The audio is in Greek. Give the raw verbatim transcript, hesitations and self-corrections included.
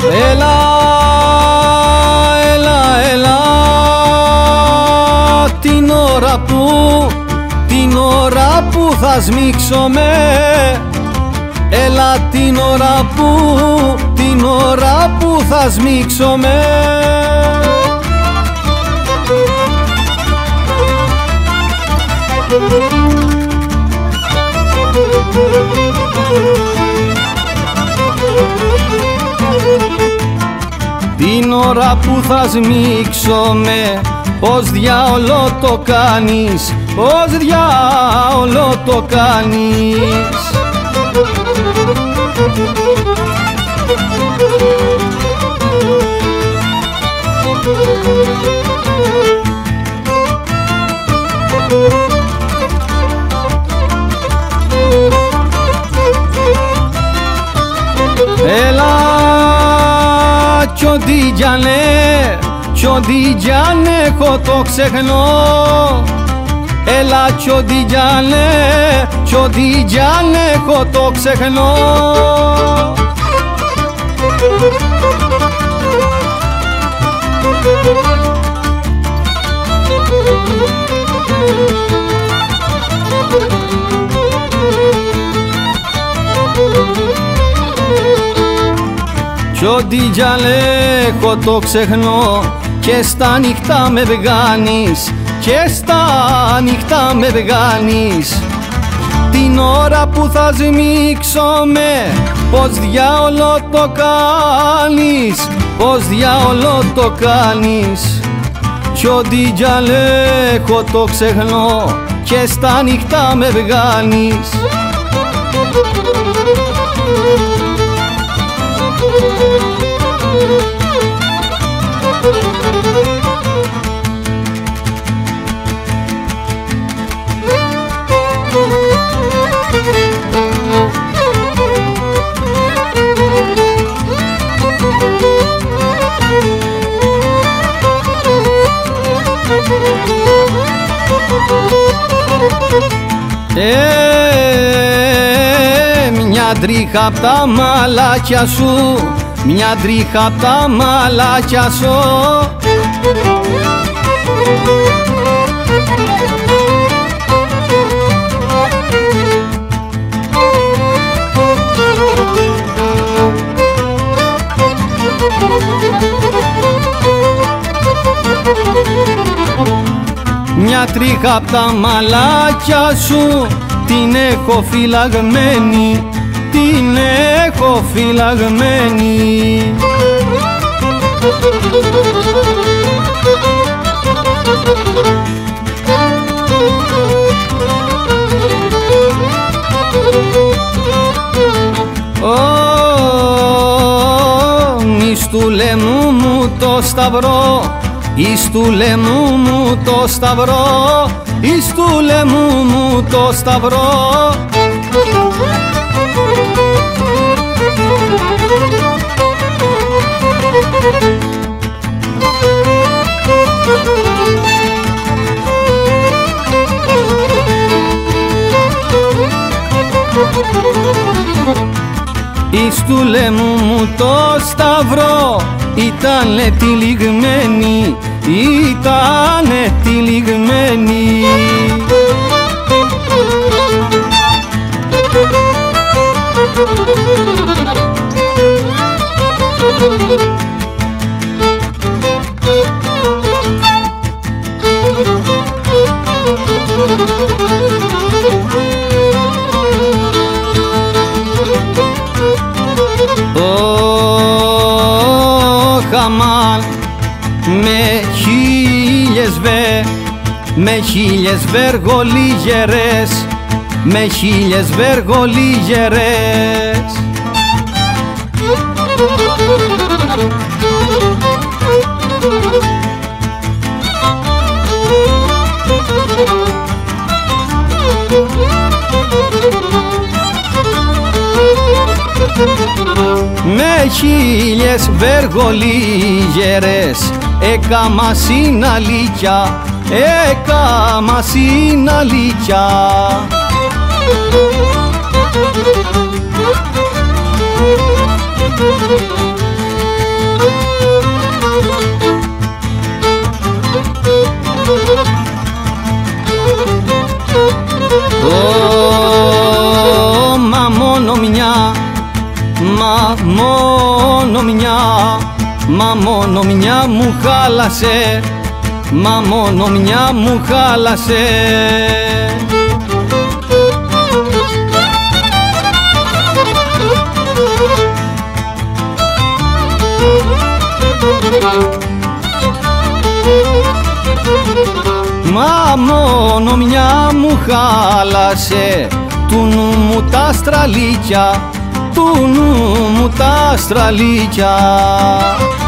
Έλα, έλα, έλα, την ώρα που, την ώρα που θα σμίξομαι. Έλα την ώρα που, την ώρα που θα σμίξομαι. Την ώρα που θα σμίξομαι, ως διάολο το κάνεις, ως διάολο το κάνεις. Έλα κι ό,τι κι αν ε, κι ό,τι κι αν έχω το ξεχνώ. Έλα κι ό,τι κι αν ε, κι ό,τι κι αν έχω το ξεχνώ. Κι ό,τι κι αν έχω το ξεχνώ, και στα νυχτά με βγάνεις, και στα νυχτά με βγάνεις. Την ώρα που θα σμίξομαι, πως διάολο το κάνεις, πως διάολο το κάνεις. Κι ό,τι κι αν έχω το ξεχνώ, και στα νυχτά με βγάνεις. Ε, μια τρίχα απ' τα μαλάκια σου, μια τρίχα απ' τα μαλάκια σου. Μια τρίχα απ' τα μαλάκια σου την έχω φυλαγμένη, την έχω φυλαγμένη. Εις του λαιμού μου το σταυρό, εις του λαιμού μου το σταυρό, εις του λαιμού μου το σταυρό. Εις του λαιμού μου το σταυρό, ήτανε τυλιγμένη, ήτανε τυλιγμένη. Αμάν, με χίλιες βε, με χίλιες βεργολίγερες, με χίλιες βεργολίγερες. Με χίλιες βεργολίγερες έκαμα συναλίκια, έκαμα συναλίκια. μόνο μια, μα μόνο μια μου χάλασε, μα μόνο μια μου χάλασε. Μα μόνο μια μου χάλασε, του νου μου τα στραλίκια, του νου μου τα στραλίκια.